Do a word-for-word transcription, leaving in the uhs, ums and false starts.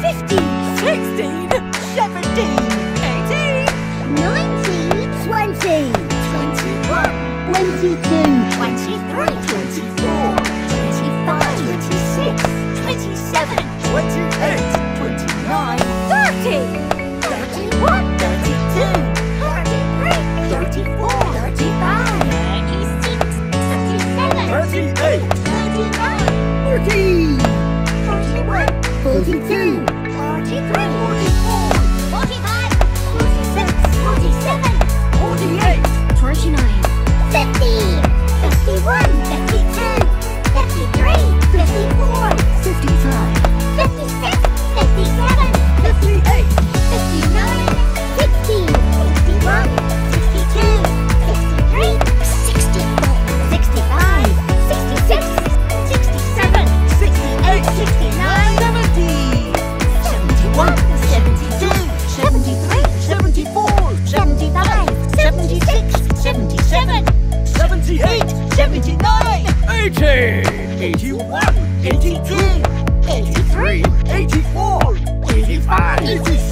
fifteen, sixteen, seventeen, eighteen, nineteen, twenty, twenty-one, twenty-two, twenty-three, twenty-four, twenty-five, twenty-six, twenty-seven, twenty-eight, twenty-nine, thirty, thirty-one, thirty-two, thirty-three, thirty-four, thirty-five, thirty-six, thirty-seven, thirty-eight, thirty-nine, forty, forty-one, forty-two, forty-three, forty-four, forty-five, forty-six, forty-seven, forty-eight, forty-nine, fifty, fifty-one, fifty-two, fifty-three, fifty-four, fifty-five, fifty-six, fifty-seven, fifty-eight, fifty-nine, sixty, sixty-one, sixty-two, sixty-three, sixty-four, sixty-five, sixty-six, sixty-seven, sixty-eight, sixty-nine, seventy, seventy-one, seventy-two, seventy-three, seventy-four, seventy-five, seventy-six, seventy-seven, seventy-eight, seventy-nine, eighty, eighty-one, eighty-two, eighty-three, eighty-four, eighty-five, eighty-six,